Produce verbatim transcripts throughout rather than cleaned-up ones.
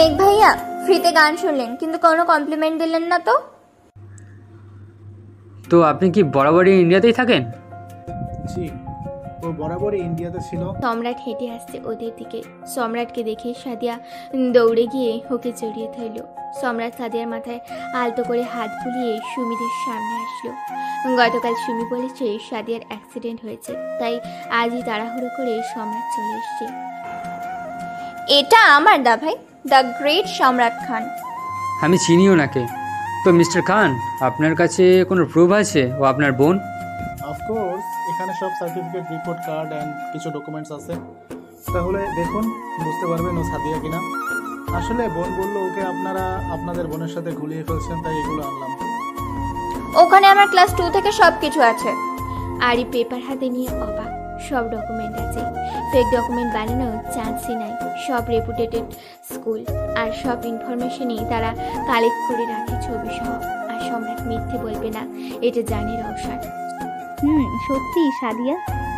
মেঘ ভাইয়া ফ্রিতে গান শুনলেন কিন্তু কোনো কমপ্লিমেন্ট দিলেন না তো। তো আপনি কি বরাবরই ইন্ডিয়াতেই থাকেন? জি, ও বরাবরই ইন্ডিয়াতে ছিল। সম্রাট হেঁটে আসছে ওদের দিকে। সম্রাটকে দেখে সাদিয়া দৌড়ে গিয়ে ওকে জড়িয়ে ধরল। সম্রাট সাদিয়ার মাথায় আলতো করে হাত বুলিয়ে সুমিদের সামনে আসলো। গতকাল সুমি বলেছে সাদিয়ার অ্যাক্সিডেন্ট হয়েছে, তাই আজই তাড়াহুড়ো করে সম্রাট চলে এসছে। এটা আমার দা ভাই, দ্য গ্রেট সম্রাট খান। আমি চিনি ওনাকে। তো মিস্টার খান, আপনার কাছে কোনো প্রুফ আছে ও আপনার বোন? অফকোর্স, এখানে সব সার্টিফিকেট, রিপোর্ট কার্ড অ্যান্ড কিছু ডকুমেন্টস আছে। তাহলে দেখুন, বুঝতে পারবেন ও সাদিয়া কিনা। আসলে বোন বললো ওকে আপনারা আপনাদের বোনের সাথে গুলিয়ে ফেলছেন, তাই এগুলো আনলাম। ওখানে আমার ক্লাস টু থেকে সব কিছু আছে। আরই পেপার হাতে নিয়ে অবাক। সব ডকুমেন্ট আছে, ফেক ডকুমেন্ট বানানোর চান্সই নাই। সব রেপুটেটেড স্কুল আর সব ইনফরমেশনই তারা কালেক্ট করে রাখে ছবি সহ। আর সম্রাট মিথ্যে বলবে না, এটা জানে রওশন। হুম সত্যি সাদিয়া?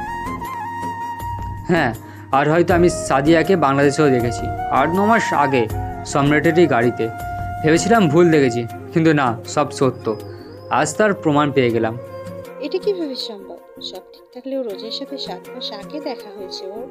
হ্যাঁ, আর হয়তো আমি সাদিয়াকে বাংলাদেশেও দেখেছি আট ন মাস আগে সম্রাটেরই গাড়িতে। ভেবেছিলাম ভুল দেখেছি, কিন্তু না, সব সত্য। আজ তার প্রমাণ পেয়ে গেলাম। এটা কিভাবে সম্ভব? সব ঠিক থাকলেও রোজের সাথে সাত মাস আগে দেখা হয়েছে ওর।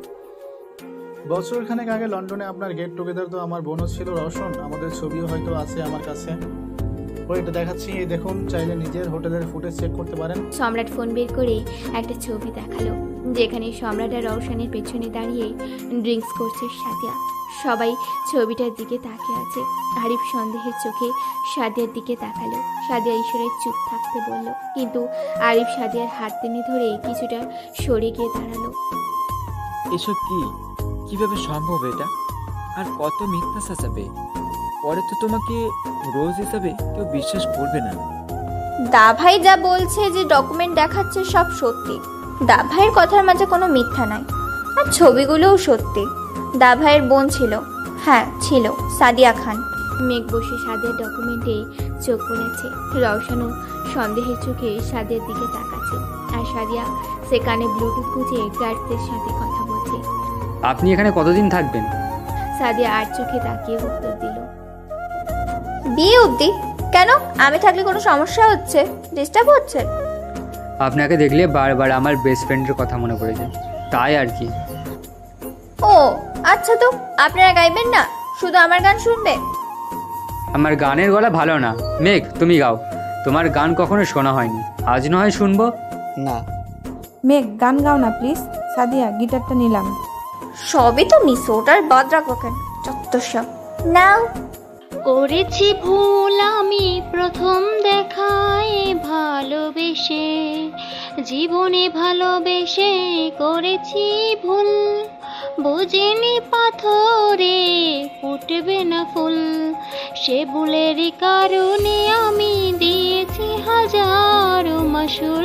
বছর খানেক আগে লন্ডনে আপনার গেট টুগেদার তো আমার বোনও ছিল রওশন। আমাদের ছবিও হয়তো আছে আমার কাছে। ওইটা দেখাচ্ছি, এই দেখুন, চাইলে নিজের হোটেলের ফুটেজ চেক করতে পারেন। সম্রাট ফোন বের করে একটা ছবি দেখালো, যেখানে সম্রাট আর রওশনের পেছনে দাঁড়িয়ে ড্রিঙ্কস করছে সাদিয়া। সবাই ছবিটার দিকে তাকিয়ে আছে। আরিফ সন্দেহের চোখে সাদিয়ার দিকে তাকালো। সাদিয়া ঈশ্বরের চুপ থাকতে বলল, কিন্তু আরিফ সাদিয়ার হাত টেনে ধরে কিছুটা সরে গিয়ে দাঁড়ালো। এসব কি? কিভাবে সম্ভব এটা? আর কত মিথ্যা সাজাবে? পরে তো তোমাকে রোজ হিসাবে কেউ বিশ্বাস করবে না। দা ভাই যা বলছে, যে ডকুমেন্ট দেখাচ্ছে, সব সত্যি। দা ভাইয়ের কথার মাঝে কোনো মিথ্যা নাই। আর ছবিগুলোও সত্যি। দা ভাইয়ের বোন ছিল, হ্যাঁ ছিল, সাদিয়া খান। মেঘ বসে সাদিয়ার ডকুমেন্টে চোখ বোলাচ্ছে। রওশনও সন্দেহের চোখে সাদিয়ার দিকে তাকাচ্ছে। আর সাদিয়া সে কানে ব্লুটুথ গুঁজে গার্ডদের সাথে কথা বলছে। আপনি এখানে কতদিন থাকবেন? সাদিয়া আর চোখে তাকিয়ে উত্তর দিল, বিয়ে অবধি। কেন? আমি থাকলে কোনো সমস্যা হচ্ছে? ডিস্টার্ব হচ্ছে? আপনাকে দেখলে বারবার আমার বেস্ট ফ্রেন্ডের কথা মনে পড়ে যায়, তাই আর কি। ও আচ্ছা, তো আপনারা গাইবেন না, শুধু আমার গান শুনবে? আমার গানের গলা ভালো না। মেঘ, তুমি গাও। তোমার গান কখনো শোনা হয়নি, আজ না হয় শুনবো। না মেঘ গান গাও না প্লিজ। সাদিয়া গিটারটা নিলাম। সবই তো মিস, ওটার বাদ রাখো কেন? চত্বর সব নাও। করেছি ভুল আমি প্রথম দেখায় ভালোবেসে, জীবনে ভালোবেসে করেছি ভুল। বুঝিনি পাথরে ফুটবে না ফুল, সে ভুলেরই কারণে আমি দিয়েছি হাজারো মাসুল।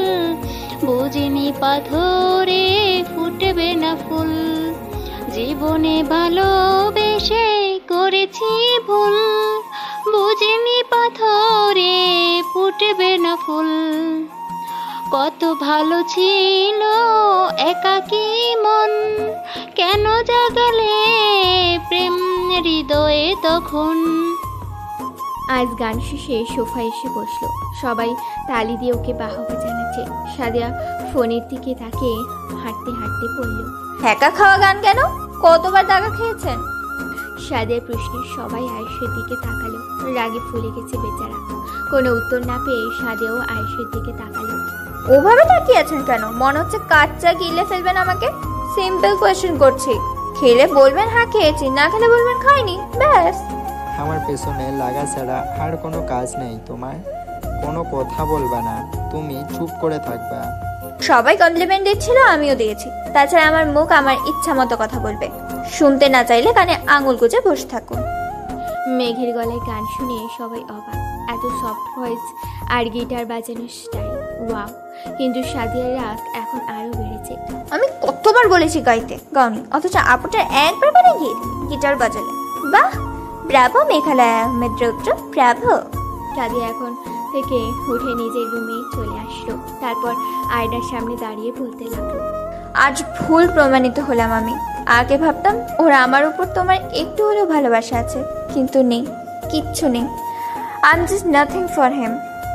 বুঝিনি পাথরে ফুটবে না ফুল, জীবনে ভালোবেসে করেছি ভুল। বুঝিনি পাথরে ফুটবে না ফুল। কত ভালো ছিল একাকী মন, কেন জাগালে প্রেম হৃদয়ে তখন। আজ গান শেষে সোফায় এসে বসলো। সবাই তালি দিয়ে ওকে বাহবা জানাচ্ছে। সাদিয়া ফোনের দিকে তাকে হাঁটতে হাঁটতে পড়ল, একা খাওয়া গান কেন? কতবার টাকা খেয়েছেন? সাদিয়ার প্রশ্নে সবাই আয়েশের দিকে তাকালো। রাগে ফুলে গেছে বেচারা। কোনো উত্তর না পেয়ে সাদিয়াও আয়েশের দিকে তাকালো। ওভাবে তাকিয়ে আছেন কেন? মনে হচ্ছে কাচ্চা গিলে ফেলবেন আমাকে। সিম্পল কোয়েশ্চেন করছি। খেলে বলবেন হ্যাঁ খেয়েছি, না খেলে বলবেন খাইনি, ব্যাস। আমার পেছনে লাগা ছাড়া আর কোনো কাজ নেই তোমার। কোনো কথা বলবা না, তুমি চুপ করে থাকবা। সবাই কমপ্লিমেন্ট দিচ্ছিল, আমিও দিয়েছি। তাছাড়া আমার মুখ আমার ইচ্ছা মতো কথা বলবে। শুনতে না চাইলে কানে আঙুল গুজে বসে থাকুন। মেঘের গলায় গান শুনে সবাই অবাক। এত সফট ভয়েস আর গিটার বাজানোর স্টাইল, ওয়াও। কিন্তু সাদিয়ার রাগ এখন আরো বেড়েছে। আমি কতবার বলেছি গাইতে, গাওনি, অথচ আপুটার একবার করে গিয়ে গিটার বাজালে। বাহ, ব্রাভো মেঘালয় আহমেদ রৌদ্র, ব্রাভো। সাদিয়া এখন থেকে উঠে নিজের রুমে চলে আসলো। তারপর আয়নার সামনে দাঁড়িয়ে বলতে লাগলো, আজ ভুল প্রমাণিত হলাম আমি। আগে ভাবতাম ওর আমার উপর তোমার একটু হলেও ভালোবাসা আছে, কিন্তু নেই, কিচ্ছু নেই। I am just nothing for him.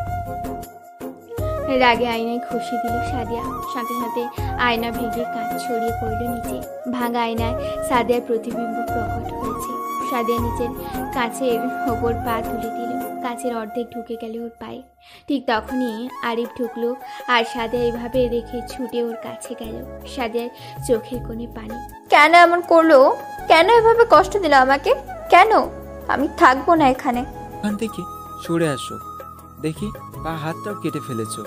রাগে আয়নায় ঘষে দিল সাদিয়া। সাথে সাথে আয়না ভেঙে কাঁচ ছড়িয়ে পড়ল নিচে। ভাঙা আয়নায় সাদিয়ার প্রতিবিম্ব প্রকট হয়েছে। সাদিয়া নিচের কাঁচের ওপর পা তুলে দিল। কাঁচের অর্ধেক ঢুকে গেল ওর পায়ে। ঠিক তখনই আরিফ ঢুকলো আর সাদিয়া এভাবে দেখে ছুটে ওর কাছে গেল। সাদিয়ার চোখের কোণে পানি। কেন এমন করলো? কেন এভাবে কষ্ট দিল আমাকে? কেন? আমি থাকবো না এখানে। ওখান থেকে সরে আসো, দেখি পা হাতটাও কেটে ফেলেছো।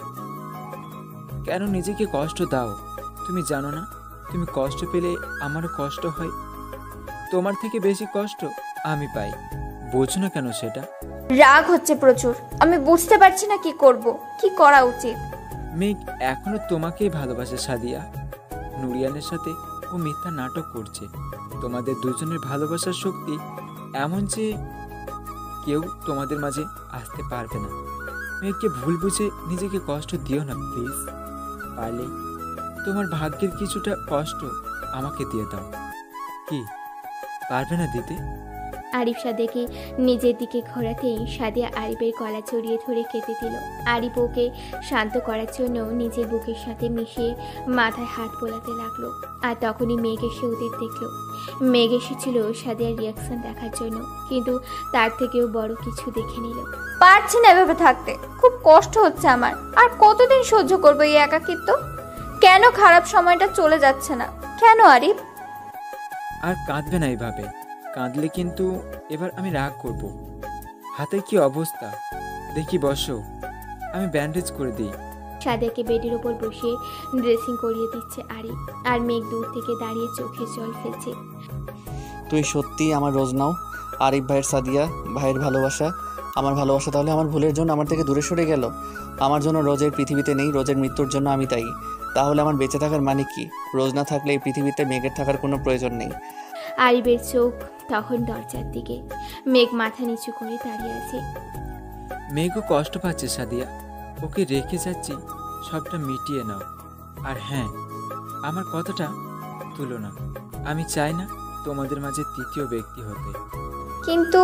কেন নিজেকে কষ্ট দাও? তুমি জানো না তুমি কষ্ট পেলে আমারও কষ্ট হয়? তোমার থেকে বেশি কষ্ট আমি পাই, বোঝো না কেন সেটা? রাগ হচ্ছে প্রচুর, আমি বুঝতে পারছি না কি করব, কি করা উচিত। মেঘ এখনো তোমাকেই ভালোবাসে সাদিয়া। নুরিয়ানের সাথে ও মিথ্যা নাটক করছে। তোমাদের দুজনের ভালোবাসার শক্তি এমন যে কেউ তোমাদের মাঝে আসতে পারবে না। মেঘকে ভুল বুঝে নিজেকে কষ্ট দিও না প্লিজ। পারলে তোমার ভাগ্যের কিছুটা কষ্ট আমাকে দিয়ে দাও। কি পারবে না দিতে? আরিফ সাদিয়াকে নিজের দিকে ঘোরাতেই সাদিয়া আরিফের গলা জড়িয়ে ধরে কেঁদে দিল। আরিফ ওকে শান্ত করার জন্য নিজের বুকের সাথে মিশিয়ে মাথায় হাত বোলাতে লাগলো। আর তখনই মেঘ এসে ওদের দেখলো। মেঘ এসেছিল সাদিয়ার রিয়াকশন দেখার জন্য, কিন্তু তার থেকেও বড় কিছু দেখে নিল। পারছি না এভাবে থাকতে, খুব কষ্ট হচ্ছে আমার। আর কতদিন সহ্য করবো এই একাকিত্ব? কেন খারাপ সময়টা চলে যাচ্ছে না? কেন আরিফ? আর কাঁদবে না এভাবে, কাঁদলে কিন্তু এবার আমি রাগ করব। হাতের কি অবস্থা দেখি, বসো, আমি ব্যান্ডেজ করে দিই। সাদিয়াকে বেডের ওপর বসিয়ে ড্রেসিং করিয়ে দিচ্ছে আরিফ। আর মেঘ দূর থেকে দাঁড়িয়ে চোখে জল ফেলছে। তুই সত্যি আমার রোজ নাও? আরিফ ভাইয়ের সাদিয়া ভাইয়ের ভালোবাসা, আমার ভালোবাসা তাহলে আমার ভুলের জন্য আমার থেকে দূরে সরে গেল? আমার জন্য রোজের পৃথিবীতে নেই, রোজের মৃত্যুর জন্য আমি তাই। তাহলে আমার বেঁচে থাকার মানে কি? রোজ না থাকলে এই পৃথিবীতে মেঘের থাকার কোনো প্রয়োজন নেই। আরিফের চোখ তখন দরজার দিকে। মেঘ মাথা নিচু করে দাঁড়িয়ে আছে। মেঘও কষ্ট পাচ্ছে সাদিয়া, ওকে রেখে যাচ্ছি, সবটা মিটিয়ে নাও। আর হ্যাঁ, আমার কথাটা তুলো না। আমি চাই না তোমাদের মাঝে তৃতীয় ব্যক্তি হতে। কিন্তু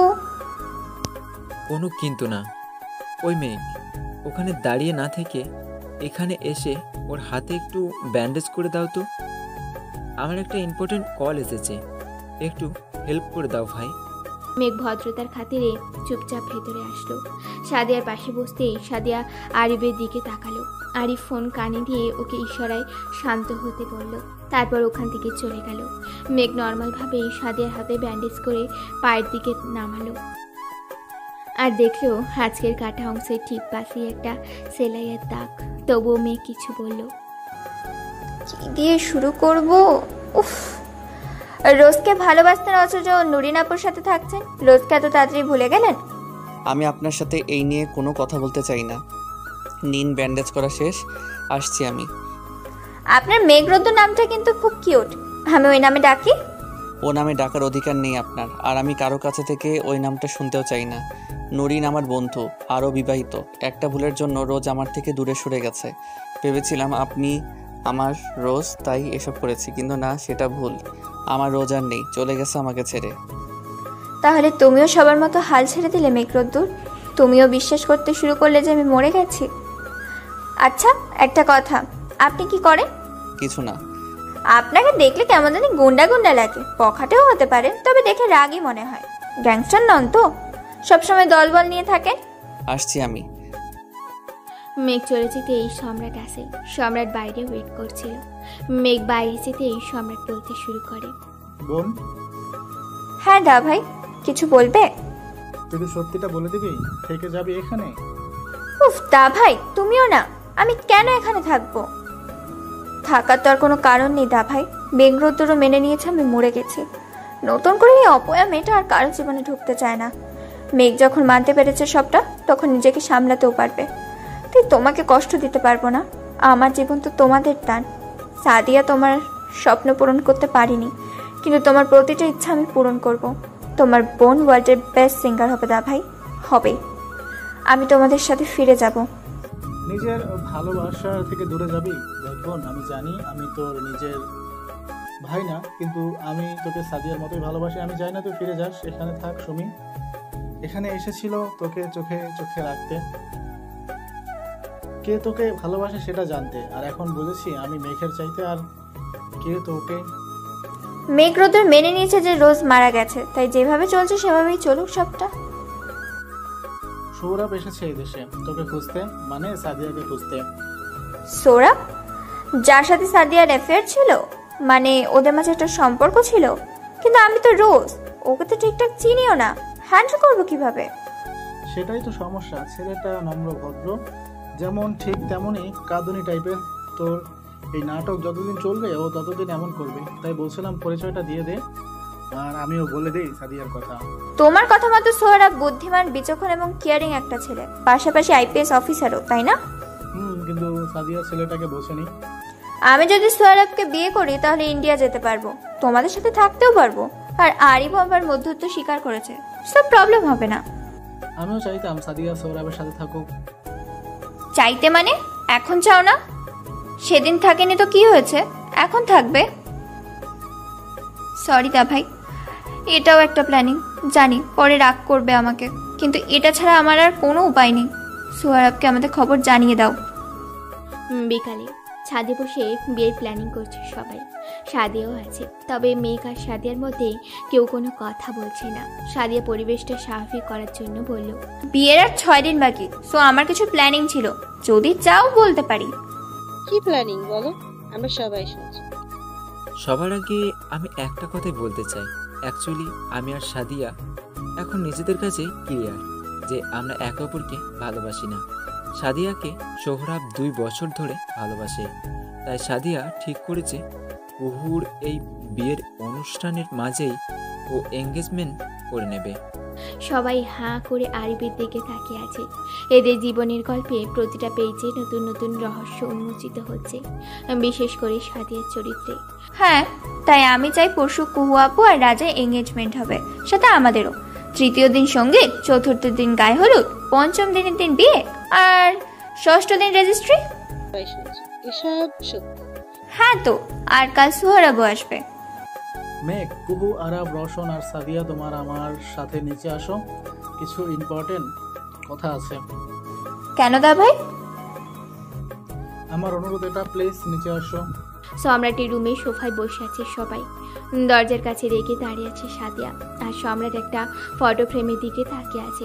কোনো কিন্তু না। ওই মেঘ ওখানে দাঁড়িয়ে না থেকে এখানে এসে ওর হাতে একটু ব্যান্ডেজ করে দাও তো। আমার একটা ইম্পর্টেন্ট কল এসেছে, একটু হেল্প করে দাও ভাই। মেঘ ভদ্রতার খাতিরে চুপচাপ ভেতরে আসলো। সাদিয়ার পাশে বসতেই সাদিয়া আরিফের দিকে তাকালো। আরিফ ফোন কানে দিয়ে ওকে ইশারায় শান্ত হতে বলল, তারপর ওখান থেকে চলে গেল। মেঘ নর্মালভাবেই সাদিয়ার হাতে ব্যান্ডেজ করে পায়ের দিকে নামালো আর দেখলো আজকের কাটা অংশের ঠিক পাশে একটা সেলাইয়ের দাগ। তবুও মেঘ কিছু বলল। কি দিয়ে শুরু করব? উফ, রোজকে ভালোবাসতেন অথচ নুরিন আপুর সাথে থাকছেন। রোজকে এত তাড়াতাড়ি ভুলে গেলেন? আমি আপনার সাথে এই নিয়ে কোনো কথা বলতে চাই না। নিন, ব্যান্ডেজ করা শেষ, আসছি আমি। আপনার মেঘরোদ্দুর নামটা কিন্তু খুব কিউট, আমি ওই নামে ডাকি? ও নামে ডাকার অধিকার নেই আপনার, আর আমি কারো কাছে থেকে ওই নামটা শুনতেও চাই না। নুরিন আমার বন্ধু, আরও বিবাহিত। একটা ভুলের জন্য রোজ আমার থেকে দূরে সরে গেছে। ভেবেছিলাম আপনি আমার রোজ, তাই এসব করেছি, কিন্তু না, সেটা ভুল। আমার রোজ আর নেই, চলে গেছে আমাকে ছেড়ে। তাহলে তুমিও সবার মতো হাল ছেড়ে দিলে মেঘরোদ্দুর? তুমিও বিশ্বাস করতে শুরু করলে যে আমি মরে গেছি? আচ্ছা একটা কথা, আপনি কি করেন? কিছু না। আপনাকে দেখলে কেমন জানি গুন্ডা গুন্ডা লাগে। পখাটেও হতে পারে, তবে দেখে রাগই মনে হয়। গ্যাংস্টার নন তো? সবসময় দলবল নিয়ে থাকেন। আসছি আমি। মেঘ চলে যেতেই সম্রাট আসে। সম্রাট বাইরে ওয়েট করছিল। মেঘ বাইরে যেতেই সম্রাট বলতে শুরু করে, বোন, হ্যাঁ দা ভাই, কিছু বলবে? তুই সত্যিটা বলে দিবি, থেকে যাবি এখানে? উফ দা ভাই, তুমিও না। আমি কেন এখানে থাকবো? থাকার তো আর কোনো কারণ নেই দা ভাই। মেঘরোদ্দুরও মেনে নিয়েছে আমি মরে গেছি। নতুন করে এই অপয়া মেয়েটা আর কারো জীবনে ঢুকতে চায় না। মেঘ যখন মানতে পেরেছে সবটা, তখন নিজেকে সামলাতেও পারবে। তাই তোমাকে কষ্ট দিতে পারবো না। আমার জীবন তো তোমাদের দান। সাদিয়া তোমার স্বপ্ন পূরণ করতে পারিনি, কিন্তু তোমার প্রতিটা ইচ্ছা আমি পূরণ করব। তোমার বোন ওয়ার্ল্ডের বেস্ট সিঙ্গার হবে দা ভাই, হবে। আমি তোমাদের সাথে ফিরে যাব। নিজের ভালোবাসা থেকে দূরে যাবি? দেখ বোন, আমি জানি আমি তোর নিজের ভাই না, কিন্তু আমি তোকে সাদিয়ার মতোই ভালোবাসি। আমি চাই না তুই ফিরে যাস, এখানে থাক সুমি। এখানে এসেছিল তোকে চোখে চোখে রাখতে, কে তোকে ভালোবাসে সেটা জানতে। আর এখন বুঝেছি আমি মেঘের চাইতে আর কে তোকে। মেঘ রোদের মেনে নিয়েছে যে রোজ মারা গেছে, তাই যেভাবে চলছে সেভাবেই চলুক সবটা। সৌরভ এসেছে এই দেশে তোকে খুঁজতে, মানে সাদিয়াকে খুঁজতে। সৌরভ, যার সাথে সাদিয়ার অ্যাফেয়ার ছিল, মানে ওদের মাঝে একটা সম্পর্ক ছিল? কিন্তু আমি তো রোজ, ওকে তো ঠিকঠাক চিনিও না, হ্যান্ডেল করবো কিভাবে? সেটাই তো সমস্যা। ছেলেটা নম্র ভদ্র যেমন, ঠিক তেমনই কাঁদুনি টাইপের। তোর এই নাটক যতদিন চলবে ও ততদিন এমন করবে। তাই বলছিলাম পরিচয়টা দিয়ে দে, আর আমিও বলে দিই সাদিয়ার কথা। তোমার কথা মতো সৌরভ বুদ্ধিমান, বিচক্ষণ এবং কেয়ারিং একটা ছেলে, পাশাপাশি আইপিএস অফিসারও, তাই না? হুম, কিন্তু সাদিয়া ছেলেটাকে বোঝেনি। আমি যদি সৌরভকে বিয়ে করি তাহলে ইন্ডিয়া যেতে পারবো, তোমাদের সাথে থাকতেও পারবো, আর আরিফ আমার মধ্যত্ব স্বীকার করেছে, সব প্রবলেম হবে না। আমিও চাইতাম সাদিয়া সৌরভের সাথে থাকুক। চাইতে মানে এখন চাও না? সেদিন থাকেনি তো কি হয়েছে, এখন থাকবে। সরি দা ভাই, এটাও একটা প্ল্যানিং, জানি পরে রাগ করবে আমাকে, কিন্তু এটা ছাড়া আমার আর কোনো উপায় নেই। সৌরভকে আমাদের খবর জানিয়ে দাও। বিকালে ছাদে বসে বিয়ের প্ল্যানিং করছে সবাই, সাদিয়াও আছে। তবে মেঘ আর সাদিয়ার মধ্যে কেউ কোনো কথা বলছে না। সাদিয়া পরিবেশটা স্বাভাবিক করার জন্য বলল, বিয়ের আর ছয় দিন বাকি, সো আমার কিছু প্ল্যানিং ছিল, যদি চাও বলতে পারি। কি প্ল্যানিং বলো, আমরা সবাই শুনছি। সবার আগে আমি একটা কথাই বলতে চাই, অ্যাকচুয়ালি আমি আর সাদিয়া এখন নিজেদের কাছে ক্লিয়ার যে আমরা একে অপরকে ভালোবাসি না। সাদিয়াকে সোহরাব দুই বছর ধরে ভালোবাসে, তাই সাদিয়া ঠিক করেছে কুহুর এই বিয়ের অনুষ্ঠানের মাঝেই ও এঙ্গেজমেন্ট করে নেবে। সবাই হাঁ করে আরিফের দিকে তাকিয়ে আছে। এদের জীবনের গল্পে প্রতিটা পেজে নতুন নতুন রহস্য উন্মোচিত হচ্ছে, বিশেষ করে সাদিয়ার চরিত্রে। হ্যাঁ, তাই আমি চাই পরশু কুহু আপু আর রাজার এঙ্গেজমেন্ট হবে, সাথে আমাদেরও। তৃতীয় দিন সঙ্গীত, চতুর্থ দিন গায়ে হলুদ, পঞ্চম দিনের দিন বিয়ে, আর ষষ্ঠ দিন রেজিস্ট্রি। সবাই শুনছি, এসব সত্যি। হ্যাঁ তো, আর কাল সুহারাবও আসবে। মেঘ, কুহু, আরাব, রওশন আর সাদিয়া তোমার আমার সাথে নিচে আসো, কিছু ইম্পর্টেন্ট কথা আছে। কেন দা ভাই? আমার অনুরোধ এটা, প্লিজ নিচে আসো। সম্রাটের রুমে সোফায় বসে আছে সবাই, দরজার কাছে রেখে দাঁড়িয়ে আছে সাদিয়া, আর সম্রাট একটা ফটো ফ্রেমের দিকে তাকিয়ে আছে।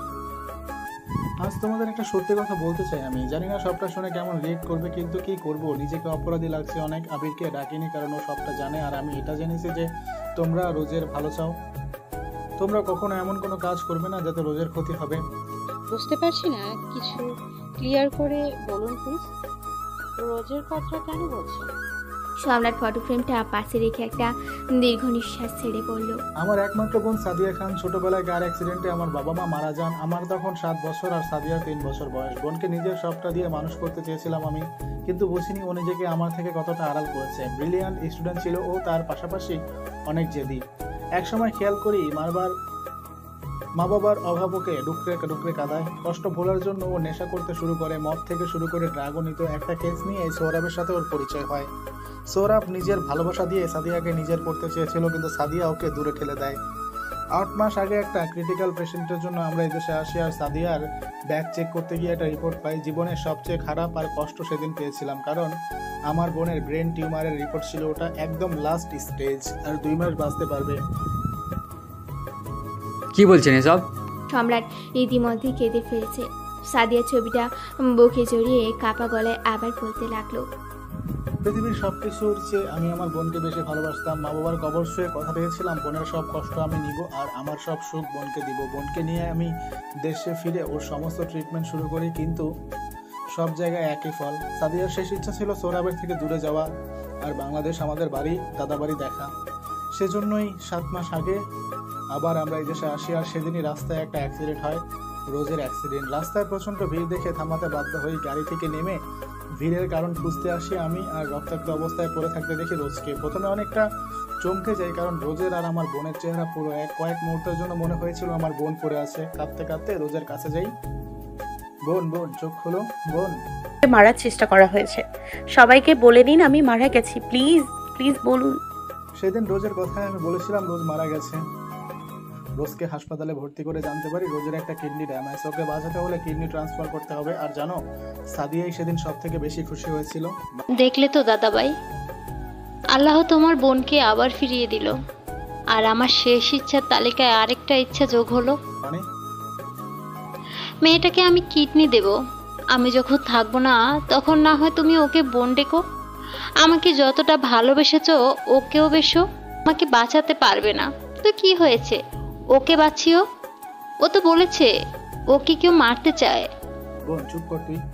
আজ তোমাদের একটা সত্যি কথা বলতে চাই। আমি জানি না সবটা শুনে কেমন রিয়েক্ট করবে, কিন্তু কি করব, নিজেকে অপরাধী লাগছে অনেক। আবিরকে ডাকিনি কারণ ও সবটা জানে, আর আমি এটা জেনেছি যে তোমরা রোজের ভালো চাও। তোমরা কখনো এমন কোনো কাজ করবে না যাতে রোজের ক্ষতি হবে। বুঝতে পারছি না, কিছু ক্লিয়ার করে বলুন প্লিজ। রোজের কথা কেন বলছেন? সম্রাট ফটো ফ্রেমটা পাশে রেখে একটা দীর্ঘ নিঃশ্বাস ছেড়ে বলল, আমার একমাত্র বোন সাদিয়া খান ছোটবেলায় কার অ্যাক্সিডেন্টে আমার বাবা মা মারা যান। আমার তখন সাত বছর আর সাদিয়ার তিন বছর বয়স। বোনকে নিজের সবটা দিয়ে মানুষ করতে চেয়েছিলাম আমি, কিন্তু বুঝিনি ও নিজেকে আমার থেকে কতটা আড়াল করেছে। ব্রিলিয়ান্ট স্টুডেন্ট ছিল ও, তার পাশাপাশি অনেক জেদি। একসময় খেয়াল করি মারবার মা বাবার অভাব ওকে ডুকরে ডুকরে কাঁদায়। কষ্ট ভোলার জন্য ও নেশা করতে শুরু করে, মদ থেকে শুরু করে ড্রাগও নিত। একটা কেস নিয়ে সৌরভের সাথে ওর পরিচয় হয়। সৌরভ নিজের ভালোবাসা দিয়ে সাদিয়াকে নিজের করতে চেয়েছিল, কিন্তু সাদিয়া ওকে দূরে ঠেলে দেয়। আট মাস আগে একটা ক্রিটিক্যাল পেশেন্টের জন্য আমরা এদেশে আসি, আর সাদিয়ার ব্যাগ চেক করতে গিয়ে একটা রিপোর্ট পাই। জীবনের সবচেয়ে খারাপ আর কষ্ট সেদিন পেয়েছিলাম, কারণ আমার বোনের ব্রেন টিউমারের রিপোর্ট ছিল। ওটা একদম লাস্ট স্টেজ, আর দুই মাস বাঁচতে পারবে। কি বলছেন এসব? সম্রাট ইতিমধ্যে কেঁদে ফেলেছে। সাদিয়া ছবিটা বুকে জড়িয়ে কাপা গলায় আবার বলতে লাগলো, পৃথিবীর সবকিছুর চেয়ে আমি আমার বোনকে বেশি ভালোবাসতাম। মা বাবার কবর শুয়ে কথা পেয়েছিলাম, বোনের সব কষ্ট আমি নিব আর আমার সব সুখ বোনকে দিব। বোনকে নিয়ে আমি দেশে ফিরে ওর সমস্ত ট্রিটমেন্ট শুরু করি, কিন্তু সব জায়গায় একই ফল। সাদিয়ার শেষ ইচ্ছা ছিল সৌরভের থেকে দূরে যাওয়া আর বাংলাদেশ আমাদের বাড়ি, দাদা বাড়ি দেখা। সেজন্যই সাত মাস আগে আবার আমরা এই দেশে আসি, আর সেদিনই রাস্তায় একটা অ্যাক্সিডেন্ট হয়, রোজের অ্যাক্সিডেন্ট। রাস্তায় প্রচণ্ড ভিড় দেখে থামাতে বাধ্য হই। গাড়ি থেকে নেমে ভিড়ের কারণ খুঁজতে আসি আমি, আর রক্তাক্ত অবস্থায় পড়ে থাকতে দেখি রোজকে। প্রথমে অনেকটা চমকে যাই, কারণ রোজের আর আমার বোনের চেহারা পুরো এক। কয়েক মুহূর্তের জন্য মনে হয়েছিল আমার বোন পড়ে আছে। কাঁদতে কাঁদতে রোজের কাছে যাই, বোন বোন চোখ খোলো বোন। মারার চেষ্টা করা হয়েছে, সবাইকে বলে দিন আমি মারা গেছি, প্লিজ প্লিজ বলুন। সেদিন রোজের কথায় আমি বলেছিলাম রোজ মারা গেছে। রোজকে হাসপাতালে ভর্তি করে জানতে পারি রোজের একটা কিডনি ড্যামেজ, ওকে বাঁচাতে হলে কিডনি ট্রান্সফার করতে হবে। আর জানো সাদিয়াই সেদিন সব থেকে বেশি খুশি হয়েছিল। দেখলে তো দাদাভাই, আল্লাহ তোমার বোনকে আবার ফিরিয়ে দিল, আর আমার শেষ ইচ্ছার তালিকায় আরেকটা ইচ্ছা যোগ হলো। মানে মেয়েটাকে আমি কিডনি দেব। আমি যখন থাকবো না তখন না হয় তুমি ওকে বোন ডেকো। আমাকে যতটা ভালোবেসেছো ওকেও বেশো। আমাকে বাঁচাতে পারবে না তো কি হয়েছে, ওকে বাঁচিও। ও তো বলেছে ওকে কেউ মারতে চায়। বোন চুপ কর তুই।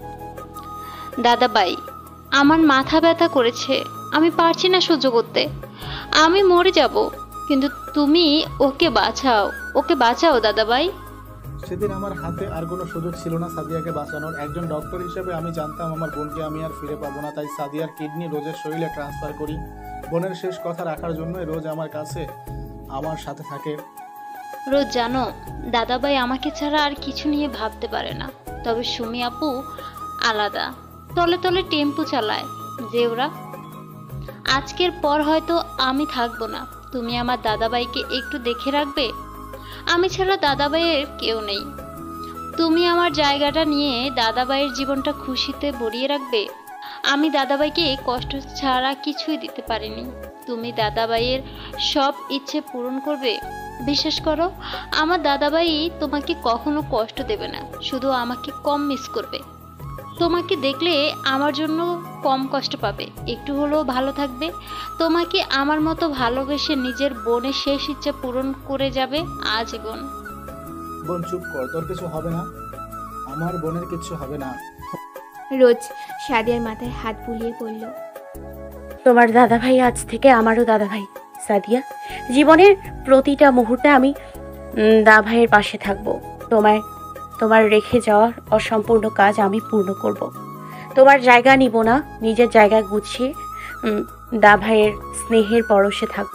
দাদাভাই, আমার মাথা ব্যথা করেছে, আমি পারছি না সহ্য করতে। আমি মরে যাব, কিন্তু তুমি ওকে বাঁচাও, ওকে বাঁচাও দাদাভাই। সেদিন আমার হাতে আর কোনো সুযোগ ছিল না সাদিয়াকে বাঁচানোর। একজন ডক্টর হিসেবে আমি জানতাম আমার বোনকে আমি আর ফিরে পাবো না, তাই সাদিয়ার কিডনি রোজের শরীরে ট্রান্সফার করি। বোনের শেষ কথা রাখার জন্য রোজ আমার কাছে আমার সাথে থাকে। রোজ জানো দাদাভাই আমাকে ছাড়া আর কিছু নিয়ে ভাবতে পারে না, তবে সুমি আপু আলাদা, তলে তলে টেম্পো চালায় যে ওরা। আজকের পর হয়তো আমি থাকবো না, তুমি আমার দাদাভাইকে একটু দেখে রাখবে। আমি ছাড়া দাদাভাইয়ের কেউ নেই, তুমি আমার জায়গাটা নিয়ে দাদাভাইয়ের জীবনটা খুশিতে ভরিয়ে রাখবে। আমি দাদাভাইকে কষ্ট ছাড়া কিছুই দিতে পারিনি, তুমি দাদাভাইয়ের সব ইচ্ছে পূরণ করবে। বিশ্বাস করো, আমার দাদাভাই তোমাকে কখনো কষ্ট দেবে না, শুধু আমাকে কম মিস করবে। তোমাকে দেখলে আমার জন্য কম কষ্ট পাবে, একটু হলেও ভালো থাকবে। তোমাকে আমার মতো ভালোবেসে নিজের বোনের শেষ ইচ্ছা পূরণ করে যাবে আজীবন। বোন চুপ কর, তোর কিছু হবে না, আমার বোনের কিছু হবে না। রোজ সাদিয়ার মাথায় হাত বুলিয়ে বলল, তোমার দাদাভাই আজ থেকে আমারও দাদাভাই। সাদিয়া, জীবনের প্রতিটা মুহূর্তে আমি দাভাইয়ের পাশে থাকব। তোমার তোমার রেখে যাওয়ার অসম্পূর্ণ কাজ আমি পূর্ণ করব। তোমার জায়গা নিব না, নিজের জায়গা গুছিয়ে দাভাইয়ের স্নেহের পরশে থাকব।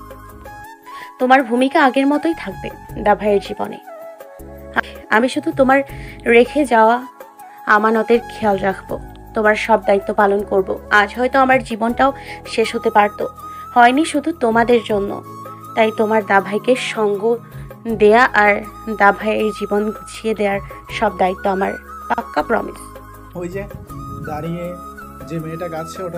তোমার ভূমিকা আগের মতোই থাকবে দাভাইয়ের জীবনে। আমি শুধু তোমার রেখে যাওয়া আমানতের খেয়াল রাখবো, তোমার সব দায়িত্ব পালন করব। আজ হয়তো আমার জীবনটাও শেষ হতে পারত, হয়নি শুধু তোমাদের জন্য। তাই তোমার দাভাইকে সঙ্গ দেয়া আর দাভাইয়ের জীবন গুছিয়ে দেওয়ার সব দায়িত্ব আমার, পাক্কা প্রমিস। ওই যে দাঁড়িয়ে যে মেয়েটা গাচ্ছে ওটা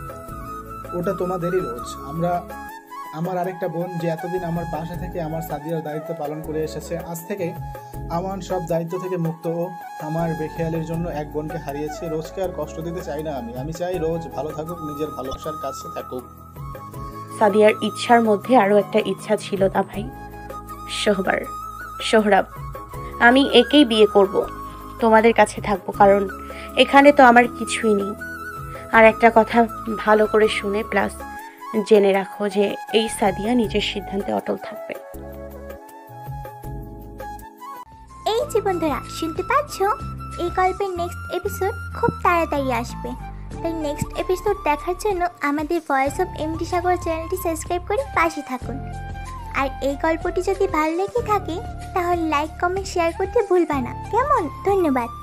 ওটা তোমাদেরই রোজ। আমরা আমার আরেকটা বোন যে এতদিন আমার পাশে থেকে আমার সাদিয়ার দায়িত্ব পালন করে এসেছে, আজ থেকে আমার সব দায়িত্ব থেকে মুক্ত। ও আমার বেখেয়ালের জন্য এক বোনকে হারিয়েছে। রোজকে আর কষ্ট দিতে চাই না আমি আমি চাই রোজ ভালো থাকুক, নিজের ভালোবাসার কাছে থাকুক। সাদিয়ার ইচ্ছার মধ্যে আরো একটা ইচ্ছা ছিল দাভাই, সোহবার সোহরাব। আমি একেই বিয়ে করব, তোমাদের কাছে থাকবো, কারণ এখানে তো আমার কিছুই নেই। আর একটা কথা ভালো করে শুনে প্লাস জেনে রাখো যে এই সাদিয়া নিজের সিদ্ধান্তে অটল থাকবে। এই যে বন্ধুরা শুনতে পাচ্ছ, এই গল্পের নেক্সট এপিসোড খুব তাড়াতাড়ি আসবে, তাই নেক্সট এপিসোড দেখার জন্য আমাদের ভয়েস অফ এমডি সাগর চ্যানেলটি সাবস্ক্রাইব করে পাশে থাকুন। আর এই গল্পটি যদি ভালো লেগে থাকে তাহলে লাইক কমেন্ট শেয়ার করতে ভুলবা না, কেমন? ধন্যবাদ।